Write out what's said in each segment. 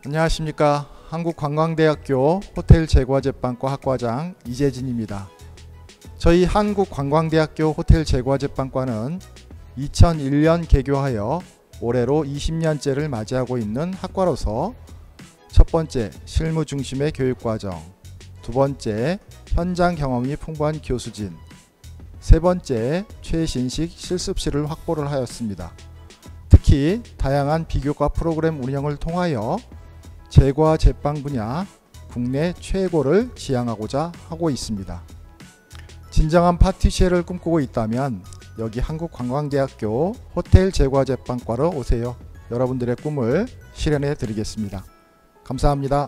안녕하십니까. 한국관광대학교 호텔제과제빵과 학과장 이재진입니다. 저희 한국관광대학교 호텔제과제빵과는 2001년 개교하여 올해로 20년째를 맞이하고 있는 학과로서 첫 번째, 실무 중심의 교육과정, 두 번째, 현장 경험이 풍부한 교수진, 세 번째, 최신식 실습실을 확보를 하였습니다. 특히 다양한 비교과 프로그램 운영을 통하여 제과 제빵 분야 국내 최고를 지향하고자 하고 있습니다. 진정한 파티시에를 꿈꾸고 있다면 여기 한국관광대학교 호텔 제과 제빵과로 오세요. 여러분들의 꿈을 실현해 드리겠습니다. 감사합니다.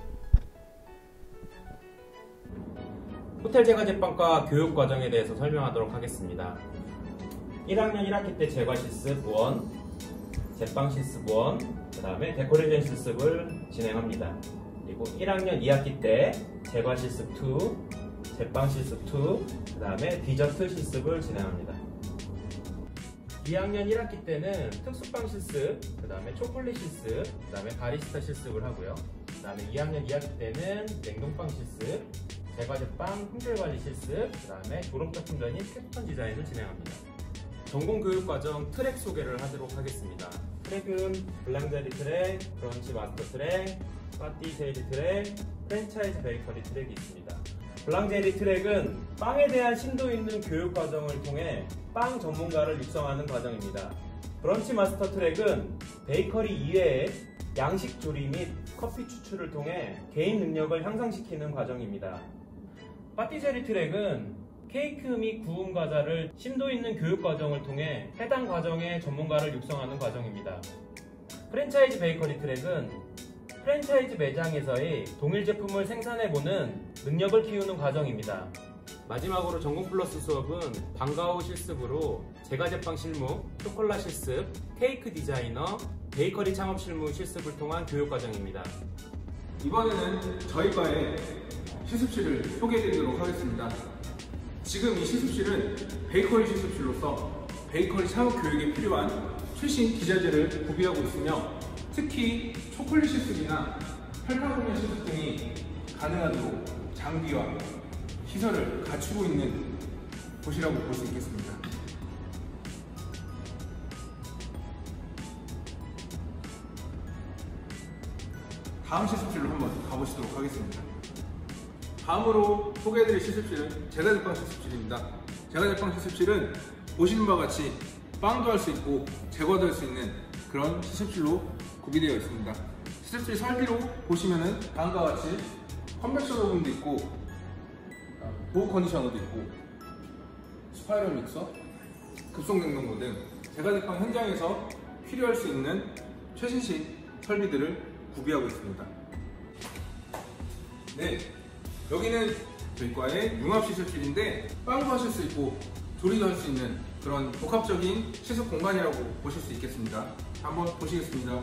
호텔 제과제빵과 교육과정에 대해서 설명하도록 하겠습니다. 1학년 1학기 때 제과 실습 1, 제빵 실습 1, 그 다음에 데코레이션 실습을 진행합니다. 그리고 1학년 2학기 때 제과 실습 2, 제빵 실습 2, 그 다음에 디저트 실습을 진행합니다. 2학년 1학기 때는 특수빵 실습, 그 다음에 초콜릿 실습, 그 다음에 바리스타 실습을 하고요. 그 다음에 2학년 2학기 때는 냉동빵 실습, 제과제빵 품질관리 실습, 그 다음에 졸업작품전인 캡스톤 디자인을 진행합니다. 전공교육과정 트랙 소개를 하도록 하겠습니다. 트랙은 블랑제리 트랙, 브런치 마스터 트랙, 파티쉐이리 트랙, 프랜차이즈 베이커리 트랙이 있습니다. 블랑제리 트랙은 빵에 대한 심도 있는 교육과정을 통해 빵 전문가를 육성하는 과정입니다. 브런치 마스터 트랙은 베이커리 이외에 양식 조리 및 커피 추출을 통해 개인 능력을 향상시키는 과정입니다. 파티쉐리 트랙은 케이크 및 구운 과자를 심도 있는 교육 과정을 통해 해당 과정의 전문가를 육성하는 과정입니다. 프랜차이즈 베이커리 트랙은 프랜차이즈 매장에서의 동일 제품을 생산해보는 능력을 키우는 과정입니다. 마지막으로 전공 플러스 수업은 방과 후 실습으로 제과제빵 실무, 초콜릿 실습, 케이크 디자이너, 베이커리 창업 실무 실습을 통한 교육 과정입니다. 이번에는 저희 과의 실습실을 소개해드리도록 하겠습니다. 지금 이 실습실은 베이커리 실습실로서 베이커리 창업 교육에 필요한 최신 기자재를 구비하고 있으며 특히 초콜릿 실습이나 혈파공예 실습 등이 가능하도록 장비와 시설을 갖추고 있는 곳이라고 볼 수 있겠습니다. 다음 실습실로 한번 가보시도록 하겠습니다. 다음으로 소개해드릴 실습실은 제과제빵 실습실입니다. 제과제빵 실습실은 보시는 바와 같이 빵도 할 수 있고 제과도 할 수 있는 그런 실습실로 구비되어 있습니다. 실습실 설비로 보시면은 다음과 같이 컨벡션 오븐도 있고 보호 컨디셔너도 있고 스파이럴 믹서, 급속냉동고 등 제과제빵 현장에서 필요할 수 있는 최신식 설비들을 구비하고 있습니다. 네, 여기는 저희 과의 융합실습실인데 빵도 하실 수 있고 조리도 할 수 있는 그런 복합적인 실습 공간이라고 보실 수 있겠습니다. 한번 보시겠습니다.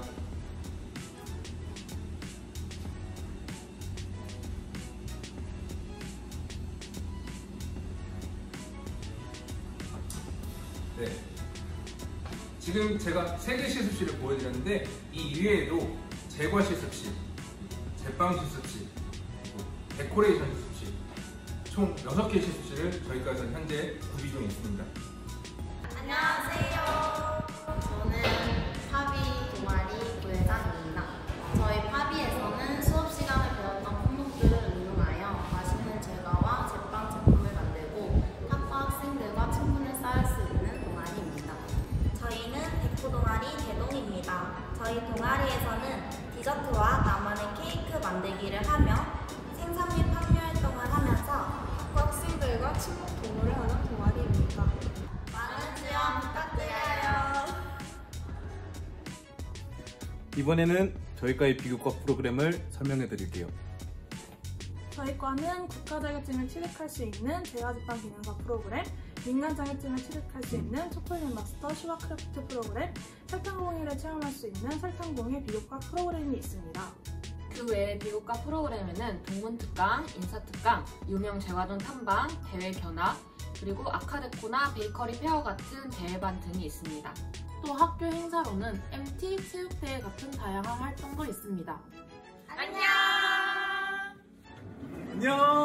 네, 지금 제가 3개 실습실을 보여드렸는데 이 이외에도 제과 실습실, 제빵 실습실, 데코레이션 실습실 총 6개 실습실을 저희과에서 현재 구비 중에 있습니다. 안녕하세요. 저는 파비 동아리 부회장입니다. 저희 파비에서는 수업 시간에 배웠던 품목들을 응용하여 맛있는 제과와 제빵 제품을 만들고 학과 학생들과 친분을 쌓을 수 있는 동아리입니다. 저희는 데코 동아리 개동입니다. 저희 동아리에서는 디저트와 나만의 케이크 만들기를 하며 생산 및 판매 활동을 하면서 학과 학생들과 친목 동호를 하는 동아리입니다. 많은 지원 부탁드려요. 이번에는 저희과의 비교과 프로그램을 설명해 드릴게요. 저희 과는 국가 자격증을 취득할 수 있는 제과제빵 기능사 프로그램, 민간 자격증을 취득할 수 있는 초콜릿 마스터 슈가크래프트 프로그램, 설탕공예를 체험할 수 있는 설탕공예 비교과 프로그램이 있습니다. 그 외에 비교과 프로그램에는 동문특강, 인사특강, 유명 제과점 탐방, 대회 견학, 그리고 아카데코나 베이커리 페어 같은 대회반 등이 있습니다. 또 학교 행사로는 MT, 체육대회 같은 다양한 활동도 있습니다. 안녕! 안녕!